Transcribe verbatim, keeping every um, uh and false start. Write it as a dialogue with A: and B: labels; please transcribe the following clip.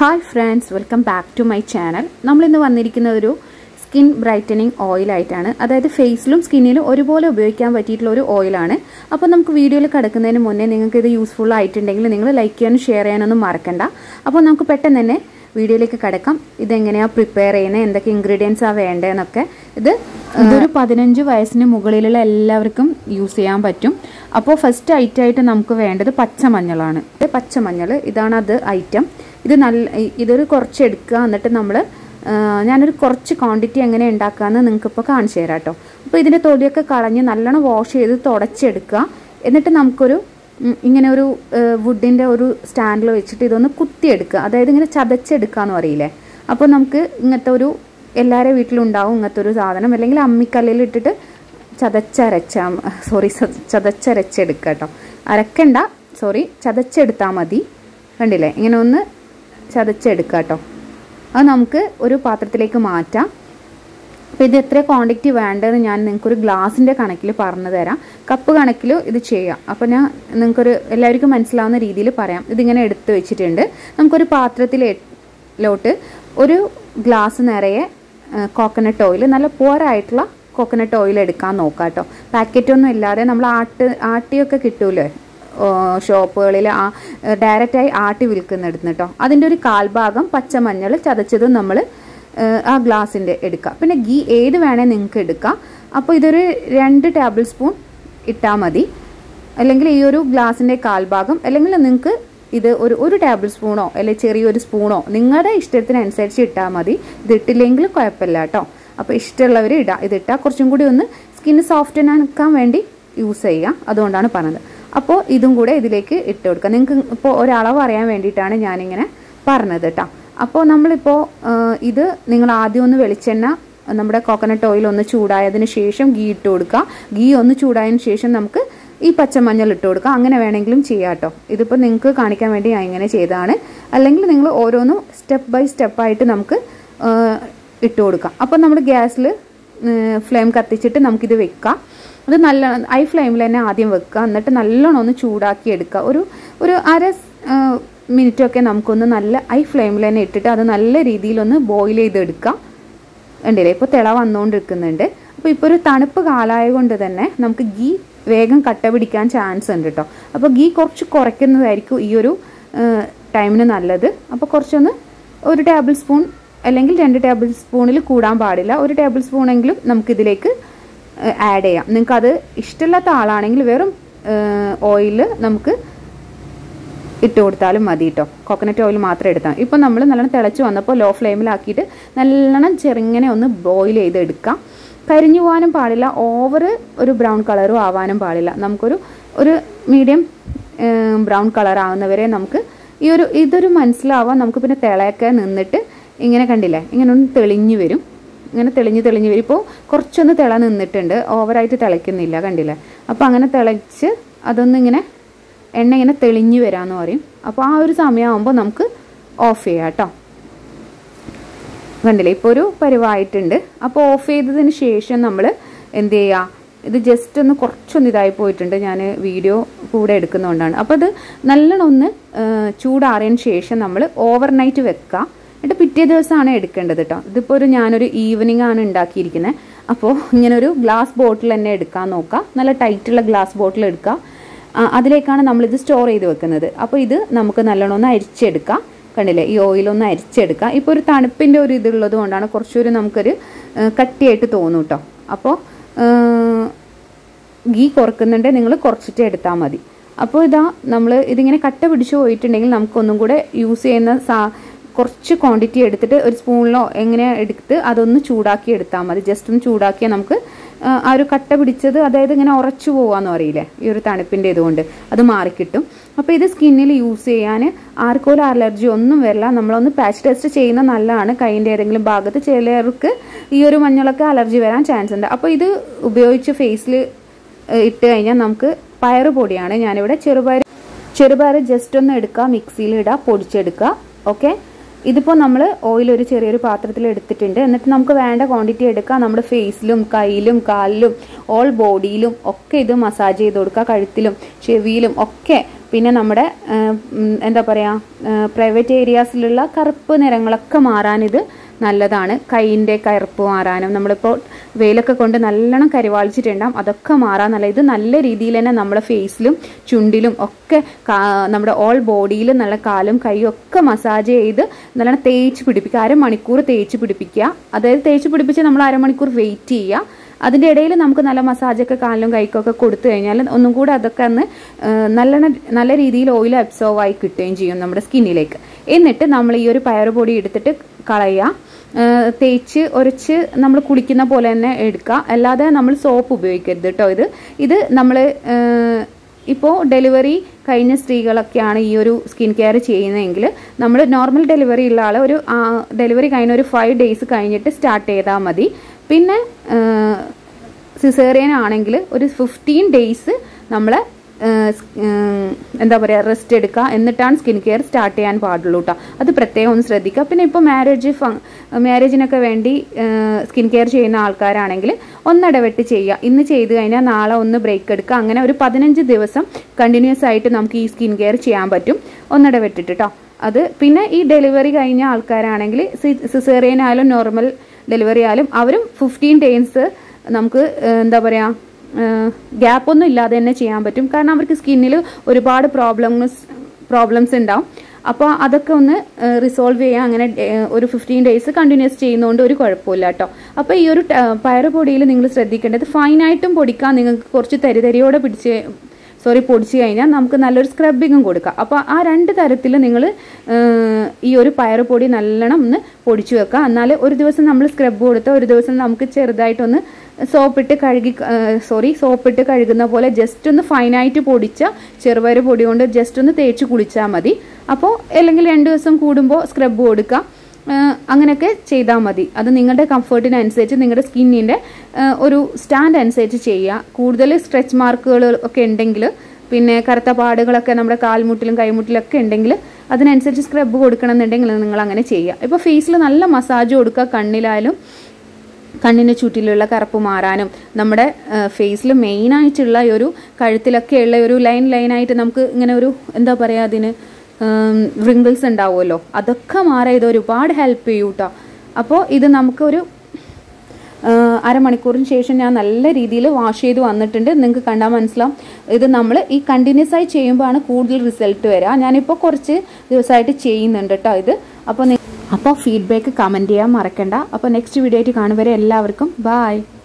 A: Hi friends, welcome back to my channel. നമ്മൾ ഇന്ന് വന്നിരിക്കുന്നത് ഒരു സ്കിൻ ബ്രൈറ്റനിങ് ഓയിൽ ആയിട്ടാണ്. അതായത് ഫേസിലും സ്കിന്നിലും ഒരുപോലെ ഉപയോഗിക്കാൻ പറ്റിയിട്ടുള്ള ഒരു ഓയിലാണ്. അപ്പോൾ നമുക്ക് വീഡിയോയിൽ കിടക്കുന്നതിന് മുന്നേ നിങ്ങൾക്ക് ഇത് യൂസ്ഫുൾ ആയിട്ടുണ്ടെങ്കിൽ നിങ്ങൾ ലൈക്ക് ചെയ്യാനും ഷെയർ ചെയ്യാനൊന്നും മറക്കണ്ട. അപ്പോൾ നമുക്ക് പെട്ടെന്ന് തന്നെ വീഡിയോയിലേക്ക് കിടക്കാം. ഇതെങ്ങനെയാണ് പ്രിപ്പയർ ചെയ്യുന്നത്, എന്തൊക്കെ ഇൻഗ്രീഡിയൻസ് ആണ് വേണ്ടതെന്നൊക്കെ. ഇത് ഇതൊരു പതിനഞ്ച് വയസ്സിന് മുകളിലുള്ള എല്ലാവർക്കും യൂസ് ചെയ്യാൻ പറ്റും. അപ്പോൾ ഫസ്റ്റ് ഐറ്റം ആയിട്ട് നമുക്ക് വേണ്ടത് പച്ചമഞ്ഞളാണ്. പച്ചമഞ്ഞൾ ഇതാണ് അത് ഐറ്റം. ഇത് നല്ല ഇതൊരു കുറച്ച് എടുക്കുക. എന്നിട്ട് നമ്മൾ ഞാനൊരു കുറച്ച് ക്വാണ്ടിറ്റി എങ്ങനെ ഉണ്ടാക്കാമെന്ന് നിങ്ങൾക്കിപ്പോൾ കാണിച്ചു തരാം കേട്ടോ. അപ്പോൾ ഇതിൻ്റെ തൊലിയൊക്കെ കളഞ്ഞ് നല്ലോണം വാഷ് ചെയ്ത് തുടച്ചെടുക്കുക. എന്നിട്ട് നമുക്കൊരു ഇങ്ങനെ ഒരു വുഡിൻ്റെ ഒരു സ്റ്റാൻഡിൽ വെച്ചിട്ട് ഇതൊന്ന് കുത്തിയെടുക്കുക. അതായത് ഇങ്ങനെ ചതച്ചെടുക്കുക എന്ന് പറയില്ലേ. അപ്പോൾ നമുക്ക് ഇങ്ങനത്തെ ഒരു എല്ലാവരുടെ വീട്ടിലും ഉണ്ടാവും ഇങ്ങനത്തെ ഒരു സാധനം. അല്ലെങ്കിൽ അമ്മിക്കല്ലിൽ ഇട്ടിട്ട് ചതച്ചരച്ച സോറി ചതച്ചരച്ചെടുക്കുക കേട്ടോ. അരക്കണ്ട, സോറി ചതച്ചെടുത്താൽ മതി. കണ്ടില്ലേ, ഇങ്ങനെ ഒന്ന് ചതച്ചെടുക്കുക കേട്ടോ. അത് നമുക്ക് ഒരു പാത്രത്തിലേക്ക് മാറ്റാം. അപ്പോൾ ഇത് എത്ര ക്വാണ്ടിറ്റി വേണ്ടതെന്ന് ഞാൻ നിങ്ങൾക്കൊരു ഗ്ലാസിൻ്റെ കണക്കിൽ പറഞ്ഞു തരാം. കപ്പ് കണക്കിൽ ഇത് ചെയ്യാം. അപ്പോൾ ഞാൻ നിങ്ങൾക്കൊരു എല്ലാവർക്കും മനസ്സിലാവുന്ന രീതിയിൽ പറയാം. ഇതിങ്ങനെ എടുത്ത് വെച്ചിട്ടുണ്ട്. നമുക്കൊരു പാത്രത്തിലോട്ട് ഒരു ഗ്ലാസ് നിറയെ കോക്കനട്ട് ഓയിൽ, നല്ല പോരായിട്ടുള്ള കോക്കനട്ട് ഓയിൽ എടുക്കാൻ നോക്കാം കേട്ടോ. പാക്കറ്റൊന്നും ഇല്ലാതെ നമ്മൾ ആട്ട് ആട്ടിയൊക്കെ കിട്ടൂലേ ഷോപ്പുകളിൽ, ആ ഡയറക്റ്റായി ആട്ടി വിൽക്കുന്നിടത്ത് കേട്ടോ. അതിൻ്റെ ഒരു കാൽഭാഗം പച്ചമഞ്ഞൾ ചതച്ചതും നമ്മൾ ആ ഗ്ലാസിൻ്റെ എടുക്കുക. പിന്നെ ഗീ ഏത് വേണേൽ നിങ്ങൾക്ക് എടുക്കാം. അപ്പോൾ ഇതൊരു രണ്ട് ടേബിൾ സ്പൂൺ ഇട്ടാൽ മതി. അല്ലെങ്കിൽ ഈ ഒരു ഗ്ലാസിൻ്റെ കാൽഭാഗം, അല്ലെങ്കിൽ നിങ്ങൾക്ക് ഇത് ഒരു ഒരു ടേബിൾ സ്പൂണോ അല്ലെങ്കിൽ ചെറിയൊരു സ്പൂണോ നിങ്ങളുടെ ഇഷ്ടത്തിനനുസരിച്ച് ഇട്ടാൽ മതി. ഇതിട്ടില്ലെങ്കിൽ കുഴപ്പമില്ല കേട്ടോ. അപ്പോൾ ഇഷ്ടമുള്ളവർ ഇടാം. ഇതിട്ടാൽ കുറച്ചും കൂടി ഒന്ന് സ്കിന്ന് സോഫ്റ്റനാക്കാൻ വേണ്ടി യൂസ് ചെയ്യുക. അതുകൊണ്ടാണ് പറഞ്ഞത്. അപ്പോൾ ഇതും കൂടെ ഇതിലേക്ക് ഇട്ട് കൊടുക്കുക. നിങ്ങൾക്ക് ഇപ്പോൾ ഒരളവ് അറിയാൻ വേണ്ടിയിട്ടാണ് ഞാനിങ്ങനെ പറഞ്ഞത് കേട്ടോ. അപ്പോൾ നമ്മളിപ്പോൾ ഇത് നിങ്ങൾ ആദ്യം ഒന്ന് വെളിച്ചെണ്ണ, നമ്മുടെ കോക്കനട്ട് ഓയിൽ ഒന്ന് ചൂടായതിന് ശേഷം ഗീ ഇട്ട് കൊടുക്കുക. ഗീ ഒന്ന് ചൂടായതിന് ശേഷം നമുക്ക് ഈ പച്ചമഞ്ഞൾ ഇട്ട് കൊടുക്കുക. അങ്ങനെ വേണമെങ്കിലും ചെയ്യാം കേട്ടോ. ഇതിപ്പോൾ നിങ്ങൾക്ക് കാണിക്കാൻ വേണ്ടി ഞാൻ ഇങ്ങനെ ചെയ്തതാണ്. അല്ലെങ്കിൽ നിങ്ങൾ ഓരോന്നും സ്റ്റെപ്പ് ബൈ സ്റ്റെപ്പായിട്ട് നമുക്ക് ഇട്ട് കൊടുക്കാം. അപ്പോൾ നമ്മൾ ഗ്യാസിൽ ഫ്ലെയിം കത്തിച്ചിട്ട് നമുക്കിത് വെക്കാം. അത് നല്ല ഹൈ ഫ്ലെയിമിൽ തന്നെ ആദ്യം വെക്കുക. എന്നിട്ട് നല്ലോണം ഒന്ന് ചൂടാക്കി എടുക്കുക. ഒരു ഒരു അര മിനിറ്റൊക്കെ നമുക്കൊന്ന് നല്ല ഹൈ ഫ്ലെയിമിൽ തന്നെ ഇട്ടിട്ട് അത് നല്ല രീതിയിലൊന്ന് ബോയിൽ ചെയ്തെടുക്കാം. ഉണ്ടല്ലേ, ഇപ്പോൾ തിള വന്നുകൊണ്ടിരിക്കുന്നുണ്ട്. അപ്പോൾ ഇപ്പോൾ ഒരു തണുപ്പ് കാലമായ കൊണ്ട് തന്നെ നമുക്ക് ഗീ വേഗം കട്ട പിടിക്കാൻ ചാൻസ് ഉണ്ട് കേട്ടോ. അപ്പോൾ ഗീ കുറച്ച് കുറയ്ക്കുന്നതായിരിക്കും ഈ ഒരു ടൈമിന് നല്ലത്. അപ്പോൾ കുറച്ചൊന്ന് ഒരു ടേബിൾ സ്പൂൺ അല്ലെങ്കിൽ രണ്ട് ടേബിൾ സ്പൂണിൽ കൂടാൻ പാടില്ല. ഒരു ടേബിൾ സ്പൂണെങ്കിലും നമുക്കിതിലേക്ക് ആഡ് ചെയ്യാം. നിങ്ങൾക്കത് ഇഷ്ടമില്ലാത്ത ആളാണെങ്കിൽ വെറും ഓയിൽ നമുക്ക് ഇട്ട് കൊടുത്താലും മതി കേട്ടോ. കോക്കനട്ട് ഓയിൽ മാത്രം എടുത്താൽ. ഇപ്പോൾ നമ്മൾ നല്ലോണം തിളച്ച് വന്നപ്പോൾ ലോ ഫ്ലെയിമിലാക്കിയിട്ട് നല്ലോണം ചെറുങ്ങനെ ഒന്ന് ബോയിൽ ചെയ്തെടുക്കാം. കരിഞ്ഞു പോകാനും പാടില്ല, ഓവർ ഒരു ബ്രൗൺ കളറും ആവാനും പാടില്ല. നമുക്കൊരു ഒരു മീഡിയം ബ്രൗൺ കളർ ആവുന്നവരെ നമുക്ക് ഈ ഒരു ഇതൊരു മനസ്സിലാവാൻ നമുക്ക് പിന്നെ തിളയൊക്കെ നിന്നിട്ട് ഇങ്ങനെ കണ്ടില്ലേ, ഇങ്ങനെ ഒന്ന് തെളിഞ്ഞു വരും. ഇങ്ങനെ തെളിഞ്ഞ് തെളിഞ്ഞ് വരും. ഇപ്പോൾ കുറച്ചൊന്ന് തിള നിന്നിട്ടുണ്ട്, ഓവറായിട്ട് തിളയ്ക്കുന്നില്ല, കണ്ടില്ലേ. അപ്പോൾ അങ്ങനെ തിളച്ച് അതൊന്നിങ്ങനെ എണ്ണ ഇങ്ങനെ തെളിഞ്ഞ് വരാമെന്ന് പറയും. അപ്പോൾ ആ ഒരു സമയമാകുമ്പോൾ നമുക്ക് ഓഫ് ചെയ്യാം കേട്ടോ. കണ്ടില്ലേ, ഇപ്പോൾ ഒരു പരിവായിട്ടുണ്ട്. അപ്പോൾ ഓഫ് ചെയ്തതിന് ശേഷം നമ്മൾ എന്ത് ചെയ്യുക, ഇത് ജസ്റ്റ് ഒന്ന് കുറച്ചൊന്ന് ഇതായി പോയിട്ടുണ്ട്. ഞാൻ വീഡിയോ കൂടെ എടുക്കുന്നതുകൊണ്ടാണ്. അപ്പോൾ ഇത് നല്ലോണം ഒന്ന് ചൂടാറിയതിന് ശേഷം നമ്മൾ ഓവർനൈറ്റ് വെക്കുക. എന്നിട്ട് പിറ്റേ ദിവസമാണ് എടുക്കേണ്ടത് കേട്ടോ. ഇതിപ്പോൾ ഒരു ഞാനൊരു ഈവനിങ് ആണ് ഉണ്ടാക്കിയിരിക്കുന്നത്. അപ്പോൾ ഇങ്ങനെ ഒരു ഗ്ലാസ് ബോട്ടിൽ തന്നെ എടുക്കാൻ നോക്കുക. നല്ല ടൈറ്റുള്ള ഗ്ലാസ് ബോട്ടിൽ എടുക്കുക. അതിലേക്കാണ് നമ്മളിത് സ്റ്റോർ ചെയ്ത് വെക്കുന്നത്. അപ്പോൾ ഇത് നമുക്ക് നല്ലോണം ഒന്ന് അരിച്ചെടുക്കാം. കണ്ടില്ലേ, ഈ ഓയിലൊന്ന് അരിച്ചെടുക്കാം. ഇപ്പോൾ ഒരു തണുപ്പിൻ്റെ ഒരു ഇതുള്ളത് കൊണ്ടാണ് കുറച്ചൊരു നമുക്കൊരു കട്ടിയായിട്ട് തോന്നും കേട്ടോ. അപ്പോൾ ഗീ കുറക്കുന്നുണ്ട്, നിങ്ങൾ കുറച്ചിട്ട് എടുത്താൽ മതി. അപ്പോൾ ഇതാ നമ്മൾ ഇതിങ്ങനെ കട്ട പിടിച്ച് പോയിട്ടുണ്ടെങ്കിൽ നമുക്കൊന്നും കൂടെ യൂസ് ചെയ്യുന്ന സാ കുറച്ച് ക്വാണ്ടിറ്റി എടുത്തിട്ട് ഒരു സ്പൂണിലോ എങ്ങനെ എടുത്ത് അതൊന്ന് ചൂടാക്കി എടുത്താൽ മതി. ജസ്റ്റ് ഒന്ന് ചൂടാക്കിയാൽ നമുക്ക് ആ ഒരു കട്ട പിടിച്ചത്, അതായത് ഇങ്ങനെ ഉറച്ചു പോകാമെന്ന് പറയില്ലേ, ഈ ഒരു തണുപ്പിൻ്റെ ഇതുകൊണ്ട് അത് മാറിക്കിട്ടും. അപ്പോൾ ഇത് സ്കിന്നിൽ യൂസ് ചെയ്യാൻ ആർക്കോലും അലർജി ഒന്നും വരില്ല. നമ്മളൊന്ന് പാച്ച് ടെസ്റ്റ് ചെയ്യുന്നത് നല്ലതാണ്. കൈൻ്റെ ഏതെങ്കിലും ഭാഗത്ത് ചിലർക്ക് ഈ ഒരു മഞ്ഞളൊക്കെ അലർജി വരാൻ ചാൻസ് ഉണ്ട്. അപ്പോൾ ഇത് ഉപയോഗിച്ച് ഫേസിൽ ഇട്ട് കഴിഞ്ഞാൽ നമുക്ക് പയറ് പൊടിയാണ് ഞാനിവിടെ ചെറുപയർ ചെറുപയർ ജസ്റ്റ് ഒന്ന് എടുക്കുക, മിക്സിയിൽ ഇടുക, പൊടിച്ചെടുക്കുക. ഓക്കെ, ഇതിപ്പോൾ നമ്മൾ ഓയിൽ ഒരു ചെറിയൊരു പാത്രത്തിൽ എടുത്തിട്ടുണ്ട്. എന്നിട്ട് നമുക്ക് വേണ്ട ക്വാണ്ടിറ്റി എടുക്കുക. നമ്മുടെ ഫേസിലും കയ്യിലും കാലിലും ഓൾ ബോഡിയിലും ഒക്കെ ഇത് മസാജ് ചെയ്ത് കൊടുക്കുക. കഴുത്തിലും ചെവിയിലും ഒക്കെ പിന്നെ നമ്മുടെ എന്താ പറയുക പ്രൈവറ്റ് ഏരിയാസിലുള്ള കറുപ്പ് നിറങ്ങളൊക്കെ മാറാൻ ഇത് നല്ലതാണ്. കൈയിൻ്റെ കറുപ്പ് മാറാനും നമ്മളിപ്പോൾ വെയിലൊക്കെ കൊണ്ട് നല്ലോണം കരിവാളിച്ചിട്ടുണ്ടാകും, അതൊക്കെ മാറാൻ നല്ല ഇത് നല്ല രീതിയിൽ തന്നെ നമ്മുടെ ഫേസിലും ചുണ്ടിലും ഒക്കെ നമ്മുടെ ഓൾ ബോഡിയിലും നല്ല കാലും കൈയും ഒക്കെ മസാജ് ചെയ്ത് നല്ലോണം തേച്ച് പിടിപ്പിക്കുക. അരമണിക്കൂർ തേച്ച് പിടിപ്പിക്കുക. അതായത് തേച്ച് പിടിപ്പിച്ച് നമ്മൾ അരമണിക്കൂർ വെയിറ്റ് ചെയ്യുക. അതിൻ്റെ ഇടയിൽ നമുക്ക് നല്ല മസാജൊക്കെ കാലിലും കൈക്കൊക്കെ കൊടുത്തു കഴിഞ്ഞാൽ ഒന്നും കൂടെ അതൊക്കെ ഒന്ന് നല്ല നല്ല രീതിയിൽ ഓയിൽ അബ്സോർവ് ആയി കിട്ടുകയും ചെയ്യും നമ്മുടെ സ്കിന്നിലേക്ക്. എന്നിട്ട് നമ്മൾ ഈ ഒരു പയറുപൊടി എടുത്തിട്ട് കളയുക. തേച്ച് ഉരച്ച് നമ്മൾ കുളിക്കുന്ന പോലെ തന്നെ എടുക്കുക. അല്ലാതെ നമ്മൾ സോപ്പ് ഉപയോഗിക്കരുത് കേട്ടോ. ഇത് ഇത് നമ്മൾ ഇപ്പോൾ ഡെലിവറി കഴിഞ്ഞ സ്ത്രീകളൊക്കെയാണ് ഈ ഒരു സ്കിൻ കെയർ ചെയ്യുന്നതെങ്കിൽ നമ്മൾ നോർമൽ ഡെലിവറി ഉള്ള ആൾ ഒരു ഡെലിവറി കഴിഞ്ഞ ഒരു ഫൈവ് ഡേയ്സ് കഴിഞ്ഞിട്ട് സ്റ്റാർട്ട് ചെയ്താൽ മതി. പിന്നെ സിസേറിയൻ ആണെങ്കിൽ ഒരു ഫിഫ്റ്റീൻ ഡേയ്സ് നമ്മൾ എന്താ പറയുക റെസ്റ്റ് എടുക്കുക. എന്നിട്ടാണ് സ്കിൻ കെയർ സ്റ്റാർട്ട് ചെയ്യാൻ പാടുള്ളൂ കേട്ടോ. അത് പ്രത്യേകം ഒന്ന് ശ്രദ്ധിക്കുക. പിന്നെ ഇപ്പോൾ മാരേജ് മാരേജിനൊക്കെ വേണ്ടി സ്കിൻ കെയർ ചെയ്യുന്ന ആൾക്കാരാണെങ്കിൽ ഒന്നിടവിട്ട് ചെയ്യുക. ഇന്ന് ചെയ്ത് കഴിഞ്ഞാൽ നാളെ ഒന്ന് ബ്രേക്ക് എടുക്കുക. അങ്ങനെ ഒരു പതിനഞ്ച് ദിവസം കണ്ടിന്യൂസ് ആയിട്ട് നമുക്ക് ഈ സ്കിൻ കെയർ ചെയ്യാൻ പറ്റും ഒന്നിടവിട്ടിട്ട് കേട്ടോ. അത് പിന്നെ ഈ ഡെലിവറി കഴിഞ്ഞ ആൾക്കാരാണെങ്കിൽ സിസേറിയൻ ആയാലും നോർമൽ ഡെലിവറി ആയാലും അവരും ഫിഫ്റ്റീൻ ഡേയ്സ് നമുക്ക് എന്താ പറയുക ഗ്യാപ്പൊന്നും ഇല്ലാതെ തന്നെ ചെയ്യാൻ പറ്റും. കാരണം അവർക്ക് സ്കിന്നിൽ ഒരുപാട് പ്രോബ്ലംസ് പ്രോബ്ലംസ് ഉണ്ടാവും. അപ്പോൾ അതൊക്കെ ഒന്ന് റിസോൾവ് ചെയ്യാം. അങ്ങനെ ഒരു ഫിഫ്റ്റീൻ ഡേയ്സ് കണ്ടിന്യൂസ് ചെയ്യുന്നതുകൊണ്ട് ഒരു കുഴപ്പമില്ല കേട്ടോ. അപ്പോൾ ഈ ഒരു പയറുപൊടിയിൽ നിങ്ങൾ ശ്രദ്ധിക്കേണ്ടത് ഫൈനായിട്ടും പൊടിക്കാൻ നിങ്ങൾക്ക് കുറച്ച് തരിതരിയോടെ പിടിച്ച് സോറി പൊടിച്ച് കഴിഞ്ഞാൽ നമുക്ക് നല്ലൊരു സ്ക്രബിങ്ങും കൊടുക്കാം. അപ്പോൾ ആ രണ്ട് തരത്തിൽ നിങ്ങൾ ഈ ഒരു പയറുപൊടി നല്ലോണം ഒന്ന് പൊടിച്ചു വെക്കുക. എന്നാൽ ഒരു ദിവസം നമ്മൾ സ്ക്രബ് കൊടുത്താൽ ഒരു ദിവസം നമുക്ക് ചെറുതായിട്ടൊന്ന് സോപ്പിട്ട് കഴുകി സോറി സോപ്പിട്ട് കഴുകുന്ന പോലെ ജസ്റ്റ് ഒന്ന് ഫൈനായിട്ട് പൊടിച്ച ചെറുപയർ പൊടി കൊണ്ട് ജസ്റ്റ് ഒന്ന് തേച്ച് കുളിച്ചാൽ മതി. അപ്പോൾ അല്ലെങ്കിൽ രണ്ട് ദിവസം കൂടുമ്പോൾ സ്ക്രബ് കൊടുക്കുക. അങ്ങനെയൊക്കെ ചെയ്താൽ മതി. അത് നിങ്ങളുടെ കംഫർട്ടിനനുസരിച്ച് നിങ്ങളുടെ സ്കിന്നിൻ്റെ ഒരു സ്റ്റാൻഡ് അനുസരിച്ച് ചെയ്യുക. കൂടുതൽ സ്ട്രെച്ച് മാർക്കുകൾ ഒക്കെ ഉണ്ടെങ്കിൽ പിന്നെ കറുത്ത പാടുകളൊക്കെ നമ്മുടെ കാൽമുട്ടിലും കൈമുട്ടിലൊക്കെ ഉണ്ടെങ്കിൽ അതിനനുസരിച്ച് സ്ക്രബ് കൊടുക്കണം എന്നുണ്ടെങ്കിൽ നിങ്ങൾ അങ്ങനെ ചെയ്യുക. ഇപ്പോൾ ഫേസിൽ നല്ല മസാജ് കൊടുക്കുക. കണ്ണിലായാലും കണ്ണിന് ചുറ്റിലുള്ള കറുപ്പ് മാറാനും നമ്മുടെ ഫേസിൽ മെയിനായിട്ടുള്ള ഒരു കഴുത്തിലൊക്കെയുള്ള ഒരു ലൈൻ ലൈനായിട്ട് നമുക്ക് ഇങ്ങനെ ഒരു എന്താ പറയുക അതിന് റിങ്കിൾസ് ഉണ്ടാവുമല്ലോ, അതൊക്കെ മാറാൻ ഇത് ഒരുപാട് ഹെൽപ്പ് ചെയ്യും കേട്ടോ. അപ്പോൾ ഇത് നമുക്കൊരു അരമണിക്കൂറിന് ശേഷം ഞാൻ നല്ല രീതിയിൽ വാഷ് ചെയ്ത് വന്നിട്ടുണ്ട്. നിങ്ങൾക്ക് കണ്ടാൽ മനസ്സിലാവും. ഇത് നമ്മൾ ഈ കണ്ടിന്യൂസ് ആയി ചെയ്യുമ്പോഴാണ് കൂടുതൽ റിസൾട്ട് വരിക. ഞാനിപ്പോൾ കുറച്ച് ദിവസമായിട്ട് ചെയ്യുന്നുണ്ട് കേട്ടോ ഇത്. അപ്പോൾ അപ്പോൾ ഫീഡ്ബാക്ക് കമൻറ്റ് ചെയ്യാൻ മറക്കണ്ട. അപ്പോൾ നെക്സ്റ്റ് വീഡിയോ ആയിട്ട് കാണുവരെ എല്ലാവർക്കും ബായ്.